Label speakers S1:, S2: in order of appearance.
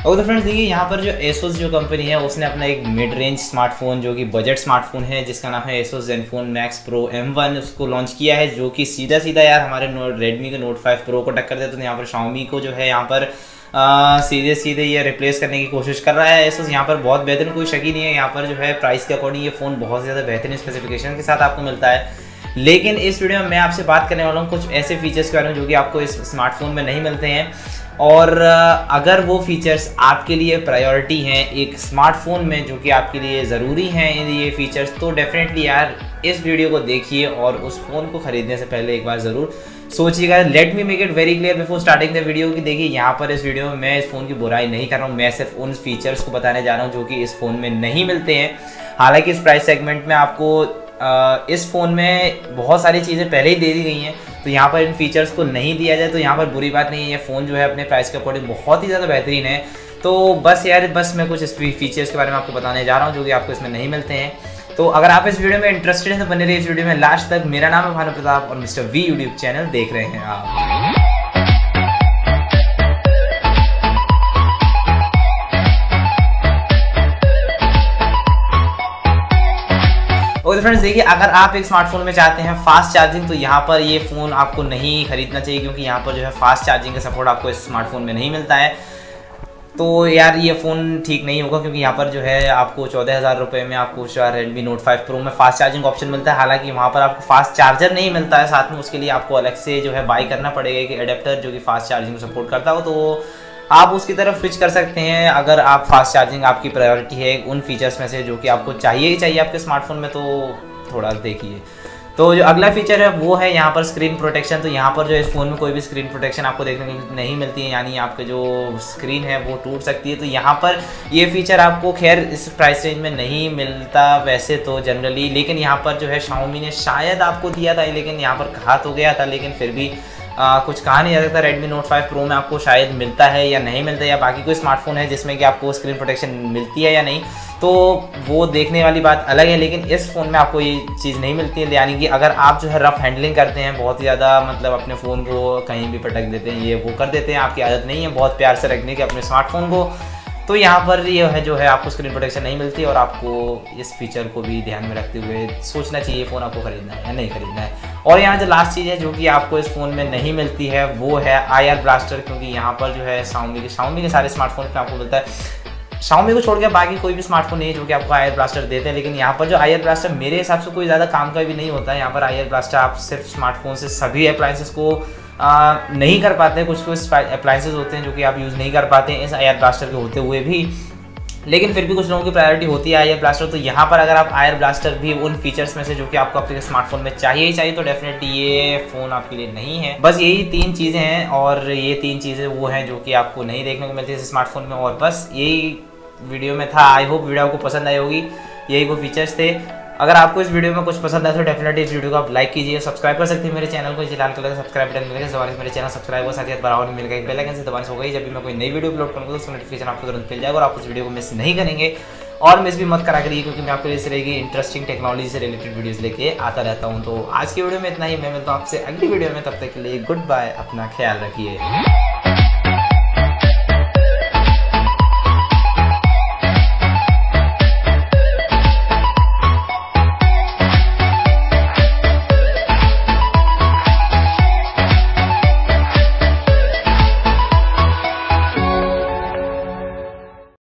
S1: और तो फ्रेंड्स देखिए यहाँ पर जो एसोस जो कंपनी है उसने अपना एक मिड रेंज स्मार्टफोन जो कि बजट स्मार्टफोन है जिसका नाम है Asus ZenFone max pro M1 उसको लॉन्च किया है, जो कि सीधा सीधा यार हमारे रेडमी के नोट 5 प्रो को टक्कर देते हैं। यहाँ पर Xiaomi को जो है यहाँ पर सीधे सीधे ये रिप्लेस करने की कोशिश कर रहा है एसोस। यहाँ पर बहुत बेहतरीन, कोई शक ही नहीं है। यहाँ पर जो है प्राइस के अकॉर्डिंग ये फ़ोन बहुत ज़्यादा बेहतरीन स्पेसिफिकेशन के साथ आपको मिलता है। लेकिन इस वीडियो में मैं आपसे बात करने वाला हूँ कुछ ऐसे फीचर्स के बारे में जो कि आपको इस स्मार्टफोन में नहीं मिलते हैं, और अगर वो फीचर्स आपके लिए प्रायोरिटी हैं एक स्मार्टफोन में जो कि आपके लिए ज़रूरी हैं ये फीचर्स, तो डेफिनेटली यार इस वीडियो को देखिए और उस फ़ोन को ख़रीदने से पहले एक बार ज़रूर सोचिएगा। Let me make it very clear before starting the video कि देखिए यहाँ पर इस वीडियो में मैं इस फ़ोन की बुराई नहीं कर रहा हूँ, मैं सिर्फ उन फीचर्स को बताने जा रहा हूँ जो कि इस फ़ोन में नहीं मिलते हैं। हालांकि इस प्राइस सेगमेंट में आपको इस फ़ोन में बहुत सारी चीज़ें पहले ही दे दी गई हैं, तो यहाँ पर इन फीचर्स को नहीं दिया जाए तो यहाँ पर बुरी बात नहीं है। ये फ़ोन जो है अपने प्राइस के अकॉर्डिंग बहुत ही ज़्यादा बेहतरीन है। तो बस यार बस मैं कुछ इस फीचर्स के बारे में आपको बताने जा रहा हूँ जो कि आपको इसमें नहीं मिलते हैं। तो अगर आप इस वीडियो में इंटरेस्टेड हैं तो बने रहिए इस वीडियो में लास्ट तक। मेरा नाम है भानु प्रताप और मिस्टर वी यूट्यूब चैनल देख रहे हैं आप। और फ्रेंड्स देखिए अगर आप एक स्मार्टफोन में चाहते हैं फास्ट चार्जिंग तो यहाँ पर ये फ़ोन आपको नहीं खरीदना चाहिए, क्योंकि यहाँ पर जो है फास्ट चार्जिंग का सपोर्ट आपको इस स्मार्टफोन में नहीं मिलता है। तो यार ये फ़ोन ठीक नहीं होगा, क्योंकि यहाँ पर जो है आपको 14,000 रुपये में आपको रेडमी नोट 5 प्रो में फास्ट चार्जिंग ऑप्शन मिलता है। हालांकि वहाँ पर आपको फास्ट चार्जर नहीं मिलता है साथ में, उसके लिए आपको अलग से जो है बाई करना पड़ेगा कि एडेप्टर जो कि फास्ट चार्जिंग को सपोर्ट करता हो, तो आप उसकी तरफ स्विच कर सकते हैं अगर आप फास्ट चार्जिंग आपकी प्रायोरिटी है उन फीचर्स में से जो कि आपको चाहिए ही चाहिए आपके स्मार्टफोन में। तो थोड़ा देखिए, तो जो अगला फीचर है वो है यहाँ पर स्क्रीन प्रोटेक्शन। तो यहाँ पर जो इस फ़ोन में कोई भी स्क्रीन प्रोटेक्शन आपको देखने को नहीं मिलती है, यानी आपके जो स्क्रीन है वो टूट सकती है। तो यहाँ पर ये फीचर आपको खैर इस प्राइस रेंज में नहीं मिलता वैसे तो जनरली, लेकिन यहाँ पर जो है Xiaomi ने शायद आपको दिया था, लेकिन यहाँ पर कहा तो गया था लेकिन फिर भी कुछ कहा नहीं जा सकता रेडमी नोट 5 प्रो में आपको शायद मिलता है या नहीं मिलता है, या बाकी कोई स्मार्टफोन है जिसमें कि आपको स्क्रीन प्रोटेक्शन मिलती है या नहीं, तो वो देखने वाली बात अलग है। लेकिन इस फ़ोन में आपको ये चीज़ नहीं मिलती है, यानी कि अगर आप जो है रफ हैंडलिंग करते हैं, बहुत ही ज़्यादा मतलब अपने फ़ोन को कहीं भी पटक देते हैं, ये वो कर देते हैं, आपकी आदत नहीं है बहुत प्यार से रखने की अपने स्मार्टफोन को, तो यहाँ पर ये है जो है आपको स्क्रीन प्रोटेक्शन नहीं मिलती। और आपको इस फीचर को भी ध्यान में रखते हुए सोचना चाहिए फ़ोन आपको ख़रीदना है या नहीं ख़रीदना है। और यहाँ जो लास्ट चीज़ है जो कि आपको इस फ़ोन में नहीं मिलती है वो है IR ब्लास्टर, क्योंकि यहाँ पर जो है Xiaomi के सारे स्मार्टफोन में आपको मिलता है। Xiaomi को छोड़ के बाकी कोई भी स्मार्टफोन नहीं है जो कि आपको IR ब्लास्टर देते हैं, लेकिन यहाँ पर जो IR ब्लास्टर मेरे हिसाब से कोई ज़्यादा काम का भी नहीं होता है। यहाँ पर IR ब्लास्टर आप सिर्फ स्मार्टफोन से सभी अप्लायंसेस को नहीं कर पाते, कुछ अप्लायंसेस होते हैं जो कि आप यूज़ नहीं कर पाते हैं इस IR ब्लास्टर के होते हुए भी, लेकिन फिर भी कुछ लोगों की प्रायोरिटी होती है IR ब्लास्टर। तो यहाँ पर अगर आप IR ब्लास्टर भी उन फीचर्स में से जो कि आपको अपने स्मार्टफोन में चाहिए ही चाहिए, तो डेफिनेटली ये फ़ोन आपके लिए नहीं है। बस यही 3 चीज़ें हैं, और ये 3 चीज़ें वो हैं जो कि आपको नहीं देखने को मिलती है इस स्मार्टफोन में। और बस यही वीडियो में था। आई होप वीडियो आपको पसंद आई होगी, यही वो फीचर्स थे। अगर आपको इस वीडियो में कुछ पसंद आए तो डेफिनेटली इस वीडियो को आप लाइक कीजिए, सब्सक्राइब कर सकते हैं मेरे चैनल को, लाल कलर का सब्सक्राइब बटन मिलेगा, दबाने से मेरे चैनल सब्सक्राइब हो, साथ ही बराबर मिलेगा एक बेल आइकन से दबाने से होगा ही जब भी मैं कोई नई वीडियो अपलोड करूँगा तो उसका नोटिफिकेशन आपको तुरंत मिल जाएगा और आप उस वीडियो को मिस नहीं करेंगे। और मिस भी मत करा करिए, क्योंकि मैं आपके लिए इस तरह की इंटरेस्टिंग टेक्नोलॉजी से रिलेटेड वीडियोज़ लेके आता रहता हूँ। तो आज की वीडियो में इतना ही, मैं मिलता हूँ आपसे अगली वीडियो में, तब तक के लिए गुड बाय, अपना ख्याल रखिए।